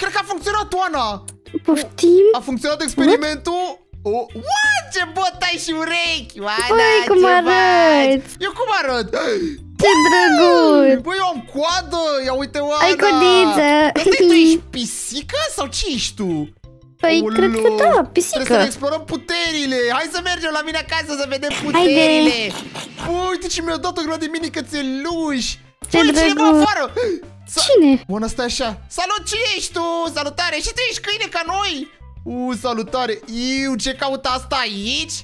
cred că a funcționat, Oana. Poftim? A funcționat experimentul. What? Ce bot ai și urechi, Oana. Băi, cum arăți? Eu cum arăt? Ce drăguț! Băi, eu am coadă. Ia uite, Oana. Ai codiță. Tu ești pisică sau ce ești tu? Păi, cred că da, pisică. Trebuie să ne explorăm puterile. Hai să mergem la mine acasă să vedem puterile. Uite ce mi-au dat o grămadă de mini cățeluși. Ce cineva afară. Cine? Bună, stai așa. Salut, cine ești tu? Salutare. Și tu ești câine ca noi? Salutare. Iu, ce caută asta aici?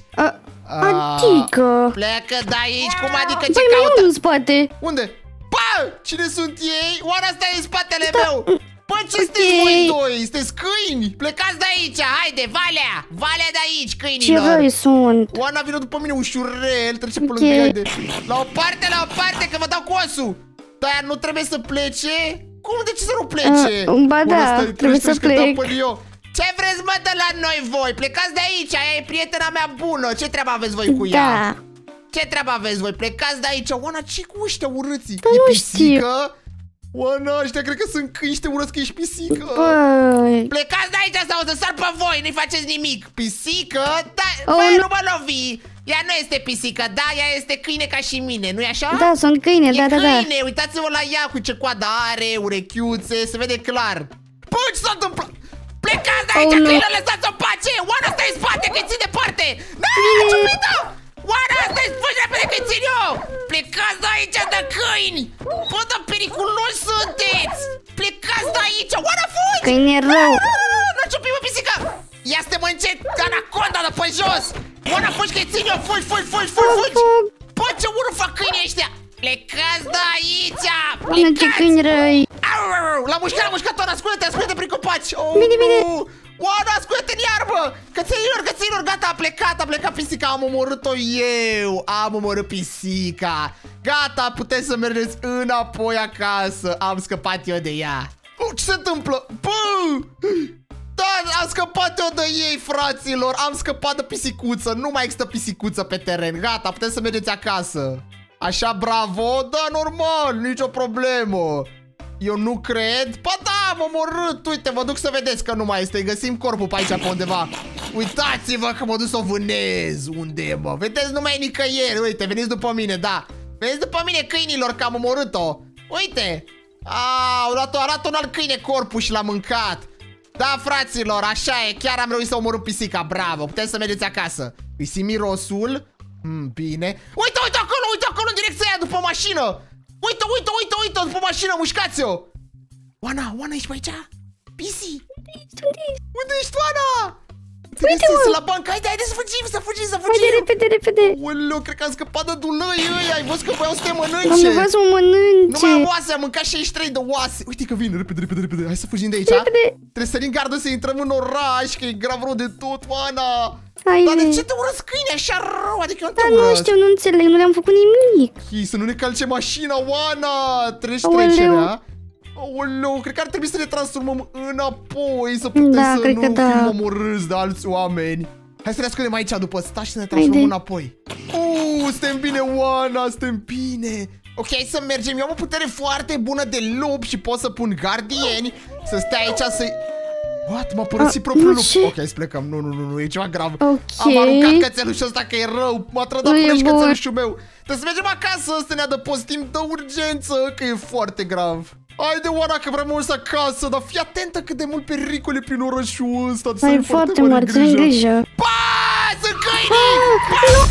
Adică... Pleacă de aici. Cum adică ce caută? Băi, mai în spate. Unde? Bă, cine sunt ei? Oare asta e în spatele meu? Bă, ce sunteți voi doi? Sunteți câini? Plecați de aici, haide, Valea! Valea de aici, câinilor! Ce răi sunt? Oana vină după mine ușurel, trece pe lângă ea, haide. La o parte, că vă dau cu osul! Dar nu trebuie să plece? Cum, de ce să nu plece? Ba da, trebuie să plec. Ce vreți, mă, de la noi voi? Plecați de aici, aia e prietena mea bună. Ce treabă aveți voi cu ea? Da. Ce treabă aveți voi? Plecați de aici. Oana, ce cu ăștia urâții? Da, e pisică? Oana, ăștia cred că sunt câini și te urăsc că ești pisică. Băi. Plecați de aici sau o să sar pe voi, nu-i faceți nimic. Pisică? Da, băi, nu mă lovi. Ea nu este pisică, da, ea este câine ca și mine, nu-i așa? Da, sunt câine, da, da, da. câine, uitați-vă la ea cu ce coadă are, urechiuțe, se vede clar. Bă, ce s-a întâmplat? Plecați de aici, câine, lăsați-o în pace! Oana, stai în spate, că-i țin departe! Da, ciupită! Oana, stai, fugi repede, că-i țin eu! Plecați de aici, de câini! Bă, dar periculoși sunteți! Plecați de aici! Oana, fugi! Câine rău! Nu ciupi, mă, pisică! Ia să te mănânce anaconda de pe jos! Oana, fugi, că-i țin eu! Fugi! Bă, ce urât fac câinii ăștia! Plecați de aici! Oana, ce câini răi! L-a mușcat, Oana, ascultă-te prin copaci! Bine! Oana, ascultă-te în iarbă! Cățenilor, gata, a plecat pisica, am omorât-o eu! Am omorât pisica! Gata, puteți să mergeți înapoi acasă! Am scăpat eu de ea! Ce se întâmplă? Bă! Da, am scăpat eu de ei, fraților! Am scăpat de pisicuță! Nu mai există pisicuță pe teren! Gata, puteți să mergeți acasă! Așa, bravo? Da, normal, nicio problemă! Eu nu cred. Ba da, am omorât. Uite, vă duc să vedeți că nu mai este. Găsim corpul pe aici pe undeva. Uitați-vă că mă duc să o vânez. Unde e, mă? Vedeți, nu mai e nicăieri. Uite, veniți după mine, da. Veniți după mine, câinilor, că am omorât-o. Uite. A luat un alt câine corpul și l-a mâncat. Da, fraților, așa e. Chiar am reușit să omorât pisica. Bravo, puteți să mergeți acasă. Îi simt mirosul. Bine. Uite acolo, în direcția aia, după mașină. Uite, după mașină, mușcați-o! Oana, ești pe aici? Pisi! Unde ești, Oana? Uite-mă! La bancă, haide să fugim! Haide, repede! Oleu, cred că am scăpat de dulăi ăia, ai văzut că voiau să te mănânce! Am nevoie să mă mănânce! Nu mai am oase, am mâncat 63 de oase! Uite că vin, repede, hai să fugim de aici! Trebuie să sărim gardul să intrăm în oraș, că e grav rău de tot, Oana! Dar de ce te urăsc câine așa rău? Adică eu nu te urăsc. Nu știu, nu înțeleg, nu le-am făcut nimic. Să nu ne calce mașina, Oana! Trecerea. Aoleu, cred că ar trebui să ne transformăm înapoi, să putem să nu fim omorâți de alți oameni. Hai să ne ascundem aici după ăsta și să ne transformăm înapoi. Suntem bine, Oana, suntem bine. Ok, hai să mergem. Eu am o putere foarte bună de lup și pot să pun gardieni să stea aici să-i... What? M-a părăsit propriul lup. Ok, hai să plecăm. Nu, e ceva grav. Am aruncat cățelușul ăsta că e rău. M-a trădat până și cățelușul meu. Trebuie să mergem acasă să ne adăpostim de urgență, că e foarte grav. Haide, Oana, că vrem mult acasă, dar fii atentă cât de mult pericole prin orașul ăsta. Ai foarte mare grijă. Ba, sunt câinii!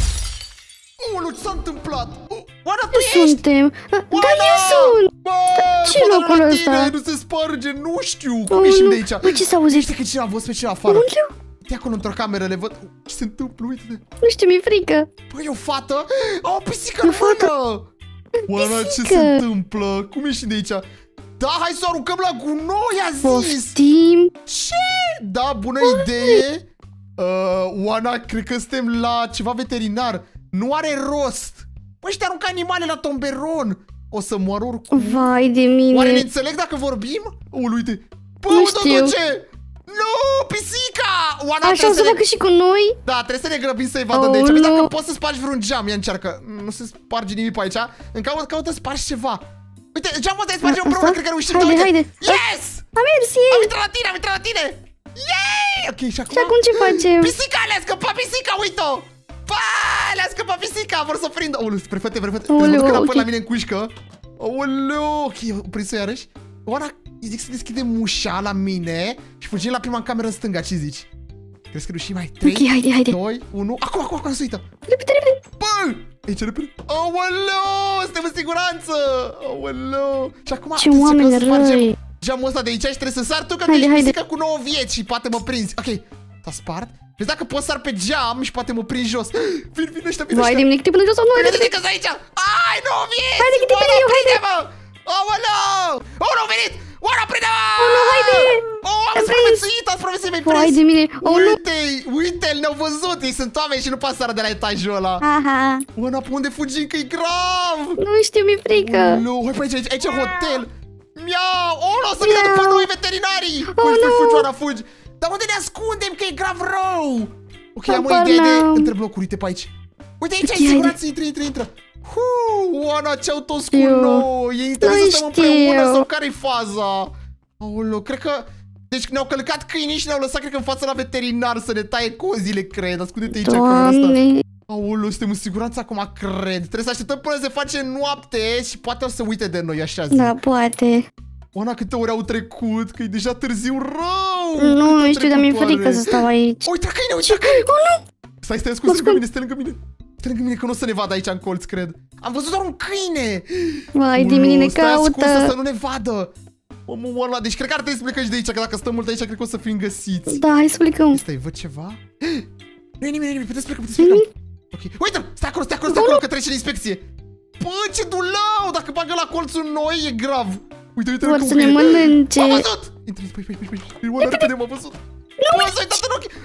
Ulu, ce s-a întâmplat? Oana, tu ești? Suntem. Da, eu sunt. Ce locul ăsta? Nu se sparge, nu știu. Cum ieșim de aici? Băi, ce s-auzi? Știi că cineva a văzut pe cineva afară. Uite acolo într-o cameră, le văd. Ce se întâmplă? Uite-te. Nu știu, mi-e frică. Băi, e o fată? O pisică în mână. Oana, ce se întâmplă? Cum ieșim de aici? Da, hai să o aruncăm la gunoi, a zis. Poftim. Ce? Da, bună idee. Oana, cred că suntem la ceva veterinar. Nu are rost. Păi, ăștia aruncă animale la tomberon. O să moară oricum. Vai de mine. Oare ne înțeleg dacă vorbim? Uite. Bă, nu știu. Nu, pisica! Oana, așa o să facă și cu noi? Da, trebuie să ne grăbim să-i vadă de aici. Vezi dacă poți să spargi vreun geam. Ia încearcă. Nu se sparge nimic pe aici. Caută să spargi ceva. Uite, geamul ăsta îi spargem împreună, cred că reușim. Haide. Yes! Mersi! Am intrat la tine! Yay! Ok, și acum? Și acum ce facem? Pisica, le-a scăpat pisica, uite-o! Pa! Le-a scăpat pisica, vor să o prind. Aoleu, spre fete. Trebuie să mă duc înapoi la mine în cușcă. Aoleu, ok, prins-o iarăși. Oana, îi zic să deschidem ușa la mine și fugim la prima în cameră în stânga, ce zici? Crezi că reușim? Hai, 3, Ok, haide. 2, 1, acum, se uită. Repede! Bă! Aici, repede. Aoleu, suntem în siguranță. Aoleu. Și acum Ce oameni răi. geamul ăsta de aici și trebuie să sar tu, că tu ești pisică cu 9 vieți și poate mă prinzi. Ok, s-a spart. Vezi dacă pot sar pe geam și poate mă prind jos. Vin ăștia. Vai, Diminic, până jos sau nu? Ridică-ți aici. Ai, 9 vieți. Haide, Prinde-mă. Aoleu. Oana, a venit. Oana, prinde-mă. Nu, haide. Am supraviețuit, ați supraviețuit, mi-ai prins. Vai de mine. Uite-l, ne-au văzut. Ei sunt oameni și nu poate sară de la etajul ăla. Aha. Oana, pe unde fugim, că e grav. Nu știu, mi-e frică. Nu, hai pe aici e hotel. Miau! O să vină după noi veterinarii! Fugi, Oana, fugi! Dar unde ne ascundem, că e grav rău? Ok, am o idee de între blocuri, uite pe aici. Uite aici, ai siguranță, intră. Oana, ce-au toți cu noi? E interesant să stăm împreună sau care-i faza? Aoleu, cred că... Deci ne-au călcat câinii și ne-au lăsat, cred că, în fața la veterinar să ne taie cozile, cred. Ascunde-te aici, Doamne! Aoleu, suntem în siguranță acum, cred. Trebuie să așteptăm până se face noapte și poate o să uite de noi, așa zic. Da, poate. Oana, câte ore au trecut? Că e deja târziu rău! Nu știu, dar mi-e frică să stau aici. Uite câine! Oh, nu! Stai lângă mine, stai lângă mine, că nu o să ne vadă aici în colț, cred. Am văzut doar un câine! Vai, de mine ne caută! Stai ascunsă să nu ne vadă! Oana, deci cred că ar trebui să plecăm și de aici, că dacă stăm mult aici, cred că o să fim găsiți. Da, hai să plecăm. Stai, văd ceva? Nu e nimeni, puteți pleca. Ok, uite-l! Stai acolo, că trece în inspecție. Bă, ce dulău! Dacă bagă la colțul noi, e grav. Uite, vor să ne mănânce. M-a văzut! Intră, păi, Oana, repede, m-a văzut. Bă, s-a uitat în ochi.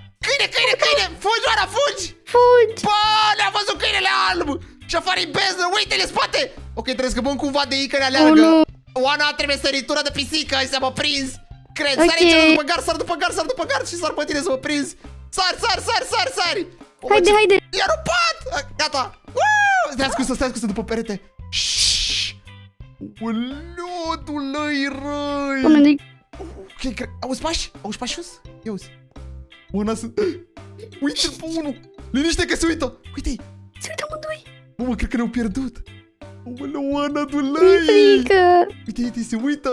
Câine! Fugi, Oana, fugi! Bă, le-a văzut câinele alb! Și afară e beznă, uite-le spate! Ok, trebuie să scăpăm cumva de ei că ne aleargă. Oana, trebuie săritură de pisică și să mă prins. Cred, sari aici după gar și sar pe tine să mă prins. Sari! Haide! I-a rupat! Gata! Stai ascunsă după perete. Oleu, dulăi răi! Ok, auzi pași? Auzi pași sus? Ia auzi. Oana, uite-l pe unul! Liniște că se uită! Uite-i! Se uită amândoi! Mă, cred că ne-au pierdut! Oana, Oana, dulăi! Mi-e frică! Uite, se uită!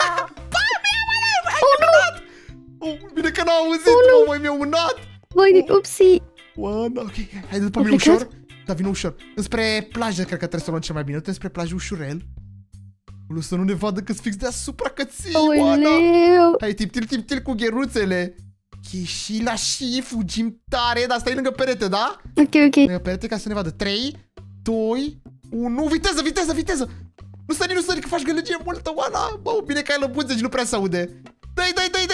Oh, nu! Bine că n-a auzit, mă, mi-a unat! Băi, upsi! Oana, ok, hai după mine ușor. Da, vină ușor. Înspre plajă, cred că trebuie să o luăm cel mai bine. Trebuie spre plajă ușurel. Să nu ne vadă că-s fix deasupra cății, Oana. Hai, tip cu gheruțele. Ok, și la și fugim tare, dar stai lângă perete, da? Ok. Lângă perete ca să ne vadă. 3, 2, 1, viteză! Nu sări, că faci gălăgie multă, Oana. Bă, bine că ai lăbuțe și nu prea se aude. Dai!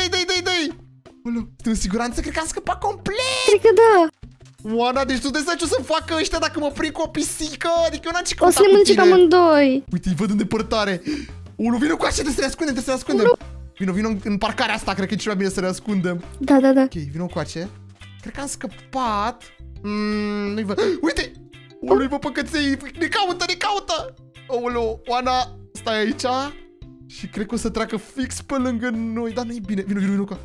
Oleu, suntem în siguranță? Cred că am scăpat complet! Cred că da! Oana, deci tu de ce o să facă ăștia dacă mă prind cu o pisică? Adică eu n-am ce o să ne mănânce pe amândoi! Uite, îi văd în depărtare! Ulu, vină cu așa, trebuie să ne ascundem! Vino în parcarea asta, cred că e cel mai bine să ne ascundem. Da. Ok, vino cu ace. Cred că am scăpat. Nu-i văd. Uite! Ulu, îi văd pe căței, ne caută! Ulu, Oana, stai aici. Și cred că o să treacă fix pe lângă noi, dar nu-i bine. Vino cu.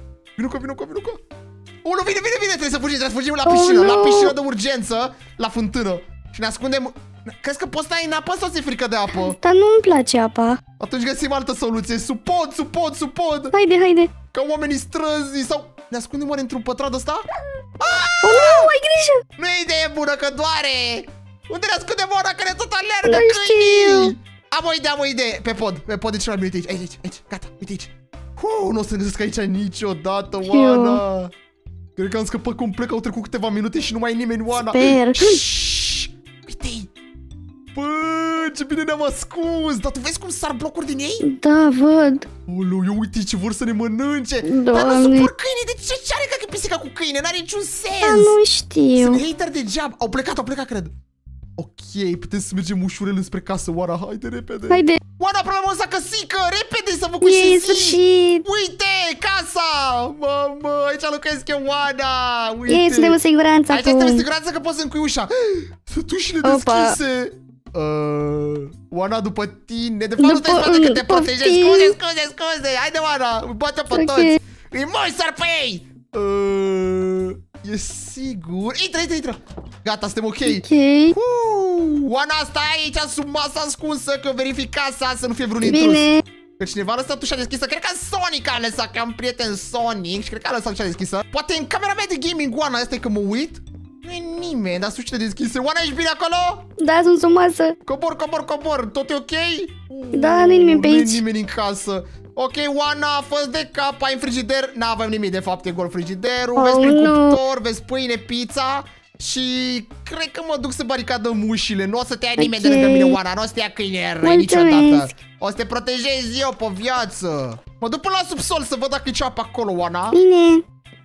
Ulu, vine! Trebuie să fugim la piscină, la piscină de urgență, la fântână. Și ne ascundem. Crezi că poți stai în apă sau ți-e frică de apă? Dar nu-mi place apa. Atunci găsim altă soluție. Sub pod. Haide. Ca oamenii străzi sau... Ne ascundem oare într-un pătrat ăsta? Oh, nu, ai grijă! Nu e idee bună, că doare! Unde ne ascundem, Oana, că ne tot alergă câinii? Am o idee. Pe pod e cel mai bine. Aici. Gata, uite aici. Nu o să ne găsesc aici niciodată, Oana. Cred că am scăpat complet, că au trecut câteva minute și nu mai e nimeni, Oana. Sper. Uite-i. Bă, ce bine ne-am ascuns. Dar tu vezi cum sar blocuri din ei? Da, văd. Oleu, uite ce vor să ne mănânce. Doamne. Dar nu suport câinii. De ce are că pisica cu câine? N-are niciun sens. Da, nu știu. Sunt hater degeaba. Au plecat, cred. Ok, putem să mergem ușurel înspre casă, Oana. Haide, repede. Oana, problema asta căsică. Repede, să vă și sfârșit. Uite, casa. Mamă, aici locuiesc eu, Oana. Uite. Suntem în siguranță acum. Aici suntem în siguranță că poți să încui ușa. Sunt ușile deschise. Oana, după tine. De fapt, nu stai spate că te protejezi. Scuze. Haide, Oana, îi bate pe toți. Îi moșsar pe ei. E sigur. Intră. Gata, suntem ok. Oana, stai aici sub masa ascunsă, că verific casa să nu fie vreun intrus. Că cineva a lăsat ușa deschisă. Cred că Sonic a lăsat, că am prieten Sonic și cred că a lăsat ușa deschisă. Poate în camera mea de gaming, Oana, asta e că mă uit. Nu e nimeni, dar sunt ușile deschise. Oana, ești bine acolo? Da, sunt sub masă. Cobor. Tot e ok? Da, nu e nimeni pe aici. Nu e nimeni în casă. Ok, Oana, fă-ți de cap, ai în frigider. N-avem nimic, de fapt, e gol frigiderul. Vezi prin cuptor, vezi pâine, pizza. Și cred că mă duc să baricadăm ușile. Nu o să te ia nimeni de lângă mine, Oana. Nu o să te ia câine răi niciodată. O să te protejez eu pe viață. Mă duc până la subsol să văd dacă e ceva pe acolo, Oana. Bine.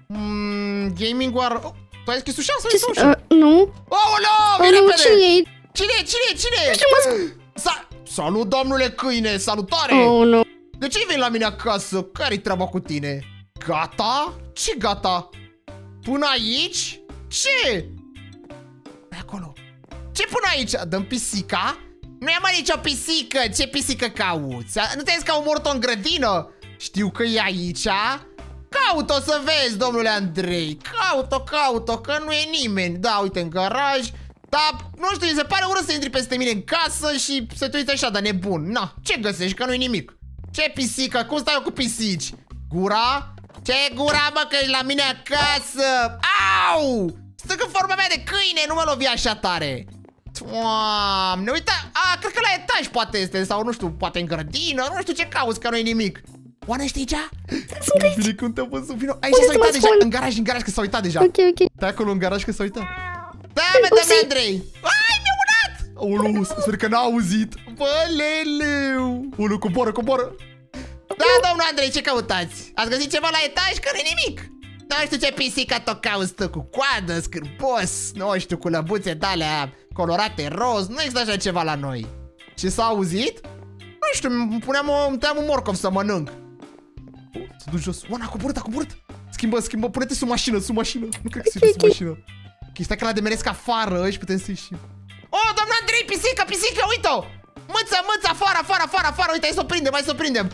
Gaming war... Tu ai deschis ușa? Sau ușa? Nu. Aoleu, vine repede! Cine? Salut, domnule câine, salutare! Oh, nu. De ce veni la mine acasă? Care-i treaba cu tine? Gata? Ce gata? Până aici? Ce? Pe acolo. Ce până aici? Dăm pisica? Nu e mai nicio pisică. Ce pisică cauți? Nu te-ai zis că au omorât-o în grădină? Știu că e aici. Caut-o să vezi, domnule Andrei. Caut-o, că nu e nimeni. Da, uite, în garaj. Dar, nu știu, mi se pare urât să intri peste mine în casă și să te uiți așa de nebun. Na, ce găsești? Că nu e nimic. Ce pisică? Cum stau eu cu pisici? Gura? Ce gura, mă, că ești la mine acasă? Au! Stă în forma mea de câine, nu mă lovi așa tare. Doamne, uita. Cred că la etaj poate este. Sau nu știu, poate în grădină. Nu știu ce cauți, că nu e nimic. Oana, ești aici? Sunt aici. Bine, cum te-am văzut? Vino. Aici s-a uitat deja. În garaj, că s-a uitat deja. Ok. Stai acolo în garaj că s-a uitat. Da-mă, Andrei. Ai, mi-a unat. Ulu, sper că n-a auzit. Bă, leleu. Ulu, coboră. Da, domnul Andrei, ce căutați? Ați găsit ceva la etaj? Că nu-i nimic. Nu știu ce pisică tot cauți tu, cu coadă, scârbos, nu știu, cu lăbuțe de-alea colorate roz. Nu există așa ceva la noi. Ce s-a auzit? Nu știu, îmi tăiam un morcov să mănânc. S-a dus jos. Oana, a coborât. Schimbă, pune-te sub mașină. Nu cred că se sub mașină. Ok, stai că l-a demeresc afară și putem să ieșim. Oh, doamna Andrei, pisică, uite-o! Mâță, afară, uite, hai să o prindem.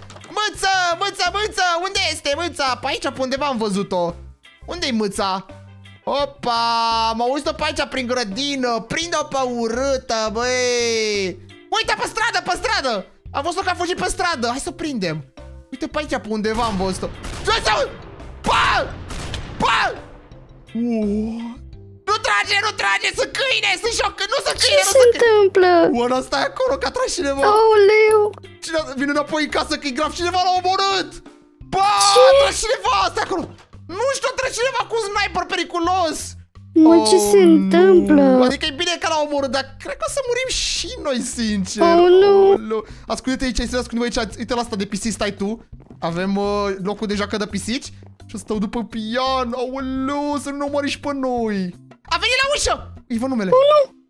Mâță, unde este mâța? Pe aici, pe undeva am văzut-o. Unde-i mâța? Opa, m-au auzit-o pe aici prin grădină. Prinde-o pe urâtă, băi. Uite, pe stradă. Am văzut-o că a fugit pe stradă. Hai să o prindem. Uite pe aici, pe undeva am văzut-o. Pa! Nu trage, sunt câine, sunt șocă, nu sunt câine, Ce se întâmplă? Oana, stai acolo, că a tras cineva. Aoleu. Vine înapoi în casă, că e grav, cineva l-a omorât. Ba, a tras cineva, stai acolo. Nu știu, a tras cineva cu un sniper periculos. Mă, ce se întâmplă? Adică e bine că l-a omorât, dar cred că o să murim și noi, sincer. Oh, nu. Ascultă-te aici, aici, uite la asta de pisici, stai tu. Avem locul de joacă de pisici. Și o stau după pian. Aoleu, să nu ne omori și pe noi. A venit la ușă! Îi văd numele.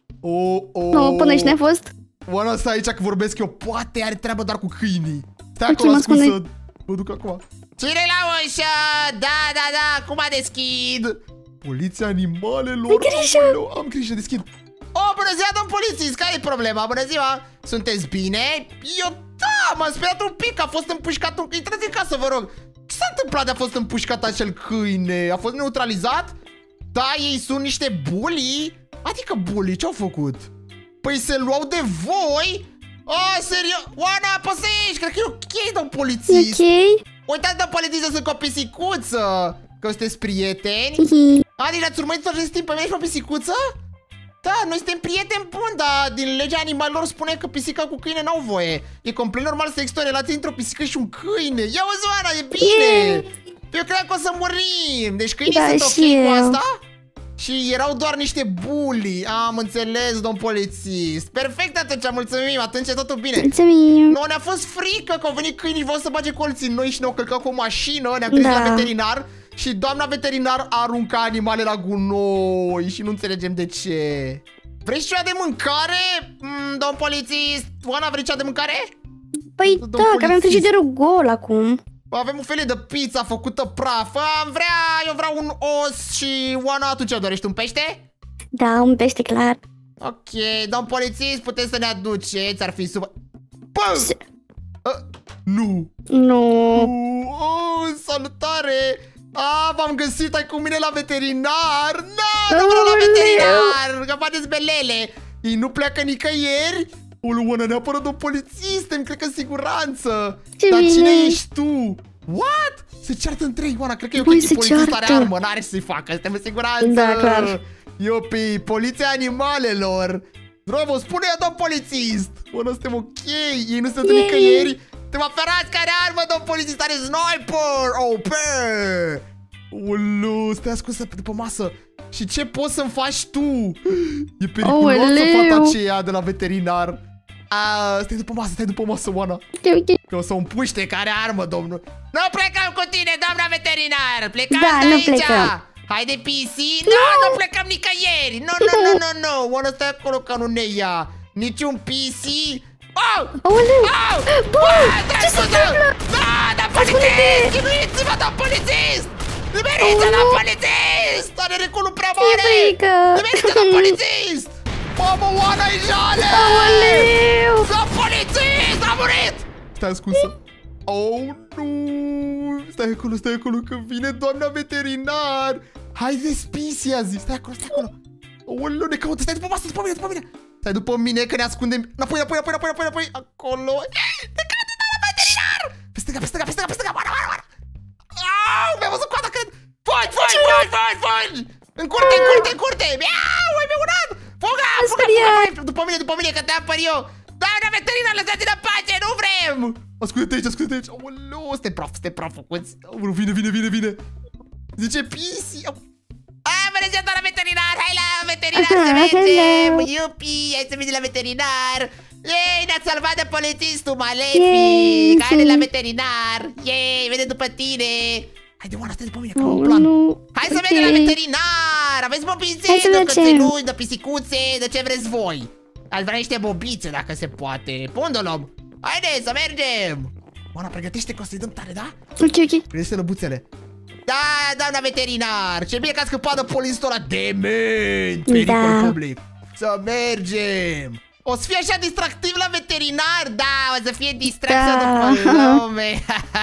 Nu, până aici n-ai fost? Oana, stai aici că vorbesc eu. Poate are treabă doar cu câinii. Stai acolo ascunsă. Mă duc acum. Cine la ușă? Da, cum a deschid? Poliția animalelor. Am grijă, deschid. Bună ziua, domn polițist, care-i problema? Bună ziua, sunteți bine? M-am speriat un pic, a fost împușcat un... Intrați în casă, vă rog. Ce s-a întâmplat de a fost împușcat acel câine? A fost neutralizat? Da, ei sunt niște bully? Adică bully, ce-au făcut? Păi se luau de voi? Serios? Oana, păsești, cred că e ok, domn polițist. Ok. Uitați, domn polițist, sunt cu o pisicuță. Că sunteți prieteni? Adică ați urmărit tot acest timp pe mine și pe pisicuță? Da, noi suntem prieteni buni, dar din legea animalelor spune că pisica cu câine n-au voie. E complet normal să există o relație între o pisică și un câine. Ia o Oana, e bine! Eu cred că o să murim. Deci câinii sunt ok cu asta? Și erau doar niște bully. Am înțeles, domn polițist. Perfect atunci, mulțumim, atunci e totul bine. Mulțumim. Nu, ne-a fost frică că au venit câinii, vor să bage colții în noi și ne-au călcat cu o mașină. Ne-am trezit la veterinar. Și doamna veterinar arunca animale la gunoi și nu înțelegem de ce. Vrei ceva de mâncare, domn polițist? Oana, vrei ceva de mâncare? Păi da, că avem frigiderul gol acum. Avem un fel de pizza făcută praf. Eu vreau un os și Oana, tu ce dorești, un pește? Da, un pește, clar. Ok, domn polițist, puteți să ne aduceți, ar fi super... Bă! Nu! Salutare! V-am găsit, ai cu mine la veterinar! Nu vreau la veterinar! Că faceți belele! Ei nu pleacă nicăieri? Oana, neapărat un polițist, îmi cred că în siguranță! Dar cine ești tu? What? Se ceartă între ei, Oana, cred că e ok, polițist are armă, n-are ce să-i facă, suntem în siguranță! Da, clar. Iopi, poliția animalelor! Bravo, spune-i, domn polițist! Oana, suntem ok, ei nu sunt nicăieri! Te mă ferați care armă, domn polițist, are sniper! OP! Ulu, stai ascunsă după masă. Și ce poți să-mi faci tu? E periculoasă fata aceea de la veterinar. Stai după masă, Oana. Că o să o împuște, care armă, domnul. Nu plecăm cu tine, doamna veterinar. Plecați de aici. Plecăm. Haide, PC. Nu plecăm nicăieri. Nu. Oana, stai acolo că nu ne ia. Niciun PC. Ce se întâmplă? Da, polițist! Chinuiți-vă, da, polițist! Nimeriți-o, da, polițist! Are reculul prea mare! Nimeriți-o, da, polițist! Mamă, Oana, e jale! Da, polițist! A murit! Stai ascunsă. Nu! Stai acolo, că vine doamna veterinar! Haide, spisi, a zis! Stai acolo! Aoleu, ne caută! Stai după masă, după mine! Stai după mine, că ne ascundem. Înapoi. Acolo. Ne cade doamna veterinar! Pe stânga. Oana. Mi-a văzut coada, cred. Fogi! În curte! Mi-a urat! Fuga! După mine, că te apăr eu. Doamna veterinar, lăsați-ne în pace, nu vrem! Ascultă-te aici. Aoleu, stai praf, făcuți. Vine. Zice pisi. Mergem, doamna veterinar, hai la veterinar să mergem! Iupi, hai să mergem la veterinar! Ei, ne-ați salvat de polițistul malefic! Haide la veterinar! Ei, vede după tine! Haide, Oana, stai după mine, că am un plan! Hai să mergem la veterinar! Aveți bobițe, de cățeluși, de pisicuțe, de ce vreți voi! Aș vrea niște bobițe, dacă se poate! Pundulom! Haide, să mergem! Oana, pregătește că o să-i dăm tare, da? Ok. Pregătește lăbuțele! Da, doamna veterinar, ce bine că ați scăpat de polițistul ăla dement, pericol public. Să mergem. O să fie așa distractiv la veterinar, o să fie distracție după lume.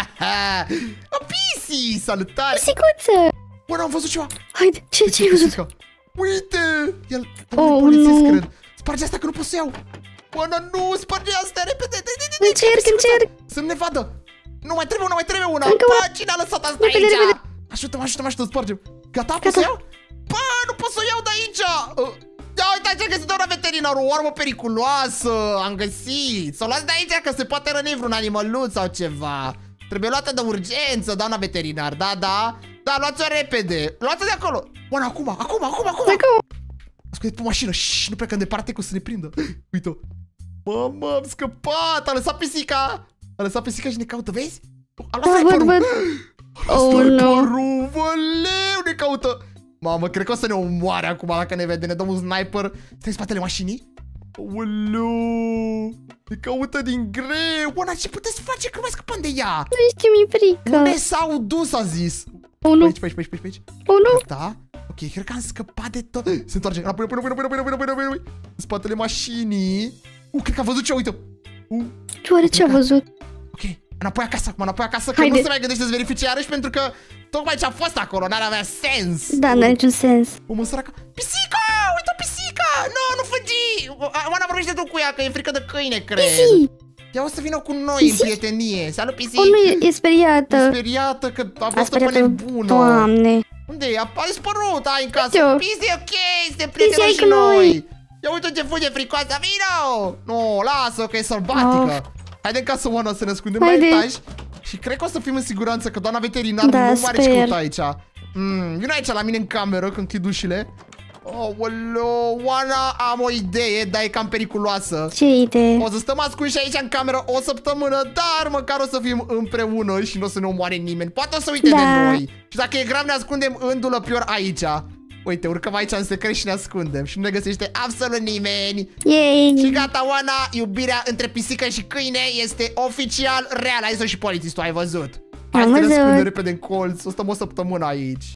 O pisi, salutare. Pisicuță. Oana, am văzut ceva. Haide, ce-ai văzut? Uite, el, polițist, cred. Sparge asta că nu pot să iau. Oana, nu, sparge asta, repede. Încerc. Să nu ne vadă. Nu mai trebuie una. Cine a lăsat asta aici? Ajută-mă, spargem. Gata, pot să iau? Bă, nu pot să o iau de aici. Ia uitați ce-a găsit doamna veterinar, o armă periculoasă. Am găsit. Să o luați de aici, că se poate răni vreun animăluț sau ceva. Trebuie luată de urgență, doamna veterinar. Da, luați-o repede. Luați-o de acolo. Oana, acum. Ascultă pe mașină. Nu plecăm departe, că o să ne prindă. Uite-o. Mamă, am scăpat. A lăsat pisica și ne caută, vezi? A luat sniperul. Văleu, ne caută. Mamă, cred că o să ne omoare acum dacă ne vede. Ne dăm un sniper. Stai în spatele mașinii. Aoleu, ne caută din greu. Oana, ce puteți face că nu mai scăpăm de ea? Nu știu, mi-e frică. Unde s-au dus, a zis? Pe aici. Da? Ok, cred că am scăpat de tot. Se întoarce. Înapoi. În spatele mașinii. Cred că a văzut ce, uite. Oare ce a văzut? Ok, înapoi acasă, că nu se mai gândește să verifice iarăși, pentru că tocmai ce a fost acolo n-ar avea sens. Da, n-are niciun sens. Omă săracă. Pisica! Uite o pisica! Nu fugi! Oana, vorbește tu cu ea, că e frică de câine, cred. Pisi! Ea o să vină cu noi în prietenie. Salut, Pisi! Nu, e speriată. E speriată că a fost o nebună. Doamne! Unde e? A dispărut, ai în casă. Pisi, e ok, suntem prieteni și noi. Ia uite ce fuge fricoasă, vino! Nu, lasă, că e sălbatică. Haide în casă, Oana, să ne ascundem la etaj. Și cred că o să fim în siguranță, că doamna veterinar nu are ce căuta aici. Vino aici la mine în cameră, că închid ușile. Aoleu, Oana, am o idee, dar e cam periculoasă. Ce idee? O să stăm ascunși aici în cameră o săptămână, dar măcar o să fim împreună și nu o să ne omoare nimeni. Poate o să uite de noi. Și dacă e grav, ne ascundem în dulăpior aici. Uite, urcăm aici în secret și ne ascundem. Și nu ne găsește absolut nimeni. Yay. Și gata, Oana, iubirea între pisică și câine este oficial real. Ai zis și polițistul, ai văzut. Hai să ne ascundem repede în colț. O stăm o săptămână aici.